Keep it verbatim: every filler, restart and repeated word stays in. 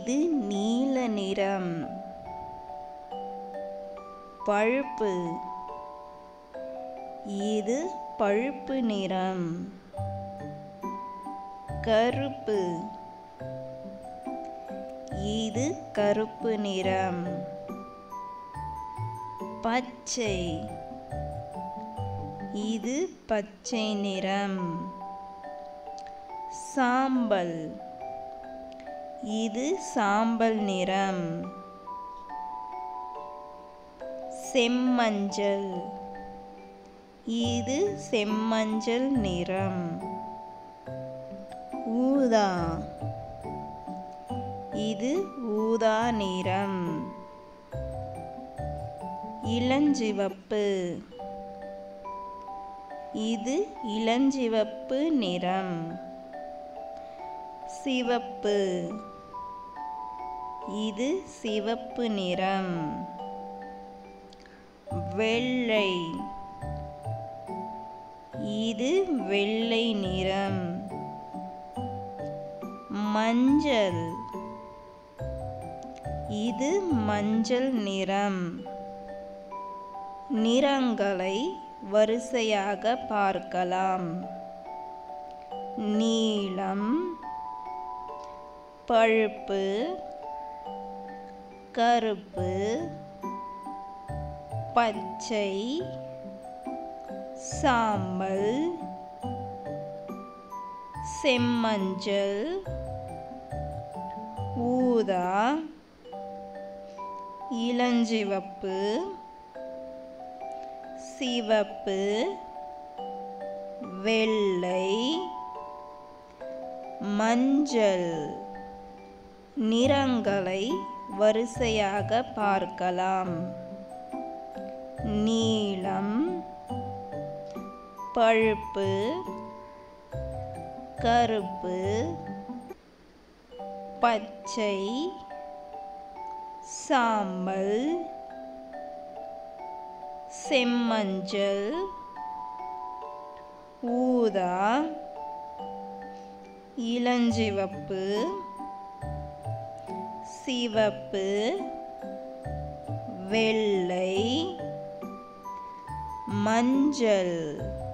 இது நீல நிறம். பழுப்பு. இது பழுப்பு நிறம். கருப்பு. இது கருப்பு நிறம். பச்சை. இது பச்சை நிறம். சாம்பல். இது சாம்பல் நிறம். செம்மஞ்சள். இது செம்மஞ்சள் நிறம். ஊதா. இது ஊதா நிறம். இளஞ்சிவப்பு. இது இளஞ்சிவப்பு நிறம். சிவப்பு. இது சிவப்பு நிறம். வெள்ளை. இது வெள்ளை நிறம். மஞ்சள். இது மஞ்சள் நிறம். நிறங்களை வரிசையாக பார்க்கலாம். நீலம், பழுப்பு, கருப்பு, பச்சை, சாம்பல், செம்மஞ்சள், ஊதா, இளஞ்சிவப்பு, சிவப்பு, வெள்ளை, மஞ்சள் நிறங்களை வரிசையாக பார்க்கலாம். நீலம், பழுப்பு, கருப்பு, பச்சை, சாம்பல், செம்மஞ்சள், ஊதா, இளஞ்சிவப்பு, சிவப்பு, வெள்ளை, மஞ்சள்